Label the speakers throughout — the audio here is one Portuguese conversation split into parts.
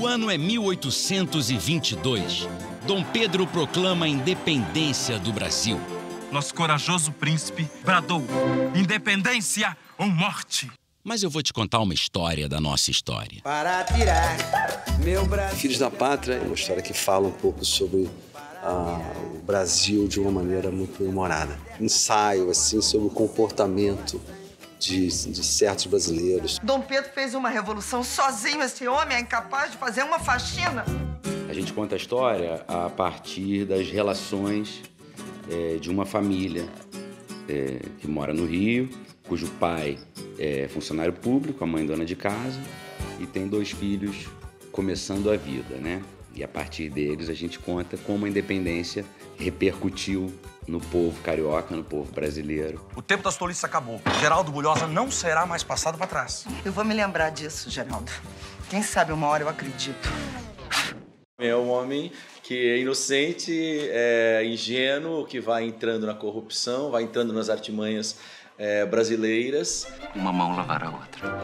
Speaker 1: O ano é 1822. Dom Pedro proclama a independência do Brasil.
Speaker 2: Nosso corajoso príncipe bradou: independência ou morte.
Speaker 1: Mas eu vou te contar uma história da nossa história.
Speaker 3: Para tirar meu Brasil.
Speaker 4: Filhos da Pátria é uma história que fala um pouco sobre o Brasil de uma maneira muito humorada. Ensaio, assim, sobre o comportamento de certos brasileiros.
Speaker 3: Dom Pedro fez uma revolução sozinho. Esse homem é incapaz de fazer uma faxina.
Speaker 5: A gente conta a história a partir das relações de uma família que mora no Rio, cujo pai é funcionário público, a mãe dona de casa, e tem 2 filhos começando a vida, né? E a partir deles a gente conta como a independência repercutiu no povo carioca, no povo brasileiro.
Speaker 2: O tempo das tolices acabou. Geraldo Bulhosa não será mais passado para trás.
Speaker 3: Eu vou me lembrar disso, Geraldo. Quem sabe uma hora eu acredito.
Speaker 6: É um homem que é inocente, é ingênuo, que vai entrando na corrupção, vai entrando nas artimanhas brasileiras.
Speaker 7: Uma mão lavar a outra.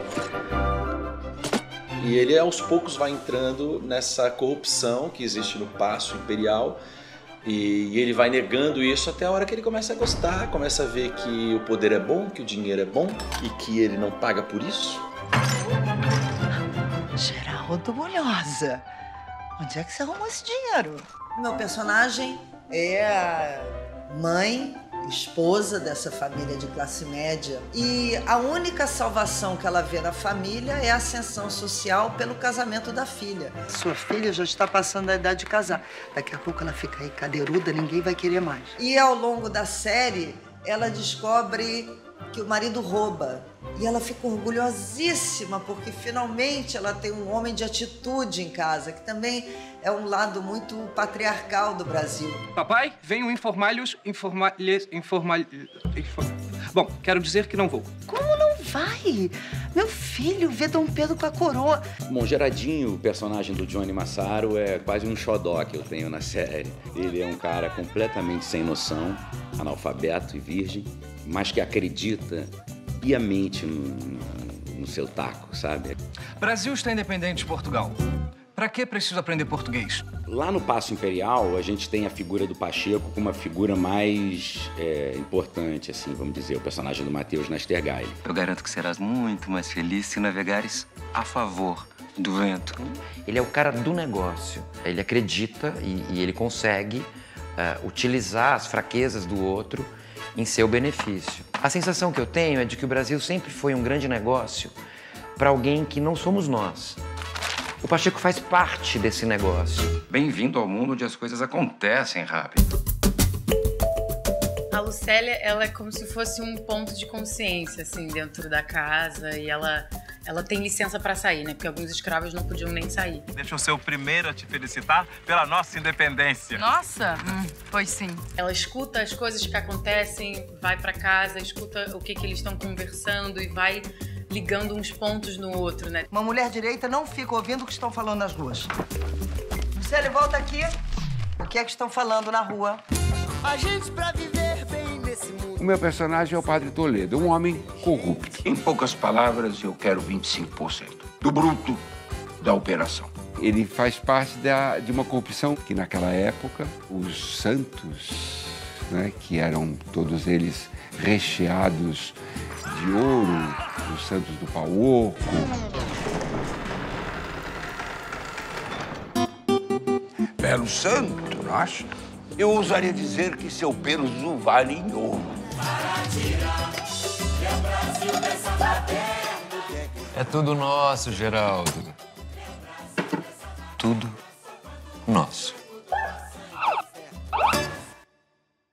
Speaker 6: E ele, aos poucos, vai entrando nessa corrupção que existe no Paço Imperial. E ele vai negando isso até a hora que ele começa a gostar, começa a ver que o poder é bom, que o dinheiro é bom e que ele não paga por isso.
Speaker 3: Geraldo Bulhosa, onde é que você arrumou esse dinheiro?
Speaker 8: Meu personagem é a mãe, esposa dessa família de classe média. E a única salvação que ela vê na família é a ascensão social pelo casamento da filha.
Speaker 3: Sua filha já está passando a idade de casar. Daqui a pouco ela fica aí cadeiruda, ninguém vai querer mais.
Speaker 8: E ao longo da série, ela descobre que o marido rouba. E ela fica orgulhosíssima, porque finalmente ela tem um homem de atitude em casa, que também é um lado muito patriarcal do Brasil.
Speaker 9: Papai, venham Bom, quero dizer que não vou.
Speaker 3: Como não vai? Meu filho vê Dom Pedro com a coroa.
Speaker 5: Bom, Geradinho, o personagem do Johnny Massaro, é quase um xodó que eu tenho na série. Ele é um cara completamente sem noção, analfabeto e virgem, mas que acredita piamente no seu taco, sabe?
Speaker 9: Brasil está independente de Portugal. Pra que preciso aprender português?
Speaker 5: Lá no Paço Imperial, a gente tem a figura do Pacheco como uma figura mais importante, assim, vamos dizer, o personagem do Matheus Nastergaile.
Speaker 7: Eu garanto que serás muito mais feliz se navegares a favor do vento.
Speaker 10: Ele é o cara do negócio. Ele acredita e ele consegue utilizar as fraquezas do outro em seu benefício. A sensação que eu tenho é de que o Brasil sempre foi um grande negócio para alguém que não somos nós. O Pacheco faz parte desse negócio.
Speaker 7: Bem-vindo ao mundo onde as coisas acontecem rápido.
Speaker 11: A Lucélia, ela é como se fosse um ponto de consciência, assim, dentro da casa. E ela tem licença para sair, né? Porque alguns escravos não podiam nem sair.
Speaker 2: Deixa eu ser o primeiro a te felicitar pela nossa independência.
Speaker 11: Nossa! Pois sim. Ela escuta as coisas que acontecem, vai para casa, escuta o que eles estão conversando e vai ligando uns pontos no outro, né?
Speaker 3: Uma mulher direita não fica ouvindo o que estão falando nas ruas. Lucélia, volta aqui. O que é que estão falando na rua?
Speaker 12: A gente pra viver bem nesse mundo.
Speaker 13: O meu personagem é o Padre Toledo, um homem corrupto.
Speaker 14: Em poucas palavras, eu quero 25% do bruto da operação.
Speaker 13: Ele faz parte de uma corrupção que, naquela época, os santos, né, que eram todos eles recheados de ouro, os santos do pau oco.
Speaker 14: Belo santo, não acha? Eu ousaria dizer que seu peso vale em ouro.
Speaker 7: É tudo nosso, Geraldo. Tudo nosso.